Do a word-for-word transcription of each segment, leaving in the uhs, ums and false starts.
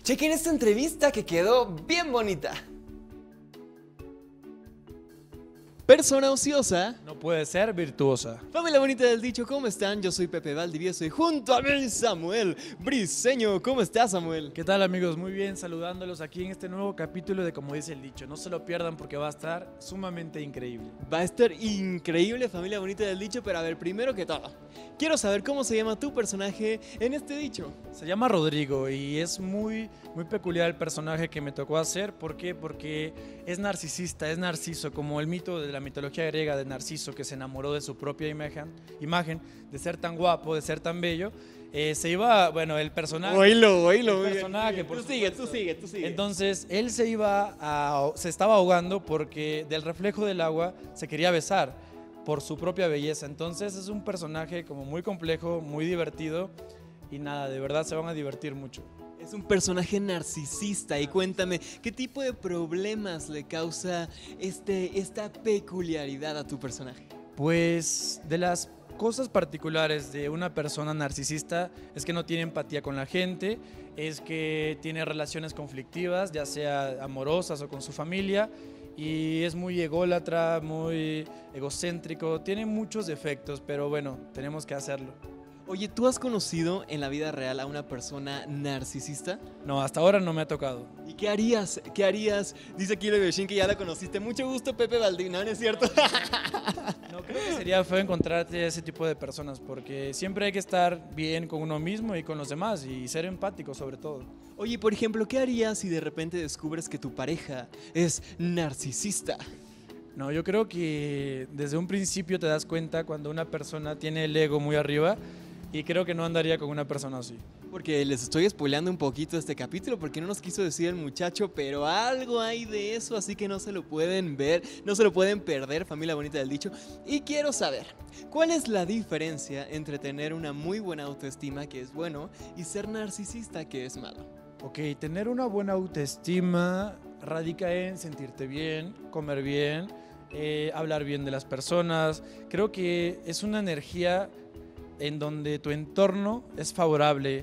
Chequen esta entrevista que quedó bien bonita. Persona ociosa. No puede ser virtuosa. Familia bonita del dicho, ¿cómo están? Yo soy Pepe Valdivieso y junto a mí Samuel Briseño. ¿Cómo estás, Samuel? ¿Qué tal, amigos? Muy bien, saludándolos aquí en este nuevo capítulo de Como dice el dicho. No se lo pierdan porque va a estar sumamente increíble. Va a estar increíble, familia bonita del dicho, pero a ver, primero que todo, quiero saber cómo se llama tu personaje en este dicho. Se llama Rodrigo y es muy, muy peculiar el personaje que me tocó hacer. ¿Por qué? Porque es narcisista, es narciso, como el mito de la mitología griega de Narciso, que se enamoró de su propia imagen, imagen de ser tan guapo, de ser tan bello. Eh, se iba, bueno, el personaje. Oílo, oílo. El personaje, por Tú sigue, supuesto. tú sigue, tú sigue. Entonces él se iba a, se estaba ahogando porque del reflejo del agua se quería besar por su propia belleza. Entonces es un personaje como muy complejo, muy divertido y nada, de verdad se van a divertir mucho. Es un personaje narcisista y cuéntame, ¿qué tipo de problemas le causa este, esta peculiaridad a tu personaje? Pues de las cosas particulares de una persona narcisista es que no tiene empatía con la gente, es que tiene relaciones conflictivas, ya sea amorosas o con su familia, y es muy ególatra, muy egocéntrico, tiene muchos defectos, pero bueno, tenemos que hacerlo. Oye, ¿tú has conocido en la vida real a una persona narcisista? No, hasta ahora no me ha tocado. ¿Y qué harías? ¿Qué harías? Dice aquí Leveshin que ya la conociste. Mucho gusto, Pepe Valdivieso, ¿no? ¿No es cierto? No, creo que sería feo encontrarte a ese tipo de personas porque siempre hay que estar bien con uno mismo y con los demás y ser empático sobre todo. Oye, por ejemplo, ¿qué harías si de repente descubres que tu pareja es narcisista? No, yo creo que desde un principio te das cuenta cuando una persona tiene el ego muy arriba y creo que no andaría con una persona así. Porque les estoy spoileando un poquito este capítulo porque no nos quiso decir el muchacho, pero algo hay de eso, así que no se lo pueden ver, no se lo pueden perder, familia bonita del dicho. Y quiero saber, ¿cuál es la diferencia entre tener una muy buena autoestima, que es bueno, y ser narcisista, que es malo? Ok, tener una buena autoestima radica en sentirte bien, comer bien, eh, hablar bien de las personas. Creo que es una energía en donde tu entorno es favorable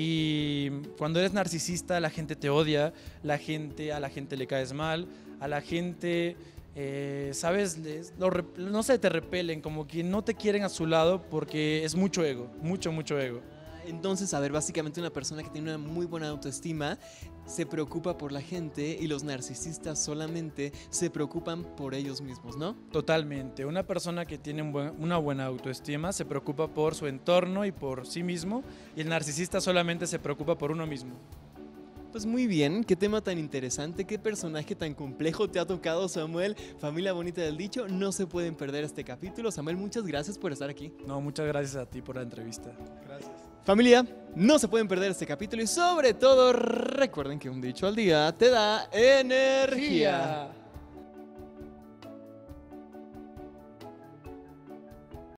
y cuando eres narcisista la gente te odia, la gente, a la gente le caes mal, a la gente, eh, sabes, Les, lo, no sé, te repelen, como que no te quieren a su lado porque es mucho ego, mucho, mucho ego. Entonces, a ver, básicamente una persona que tiene una muy buena autoestima se preocupa por la gente y los narcisistas solamente se preocupan por ellos mismos, ¿no? Totalmente. Una persona que tiene un buen, una buena autoestima se preocupa por su entorno y por sí mismo, y el narcisista solamente se preocupa por uno mismo. Pues muy bien, qué tema tan interesante, qué personaje tan complejo te ha tocado, Samuel. Familia bonita del dicho, no se pueden perder este capítulo. Samuel, muchas gracias por estar aquí. No, muchas gracias a ti por la entrevista. Gracias. Familia, no se pueden perder este capítulo y sobre todo recuerden que un dicho al día te da energía.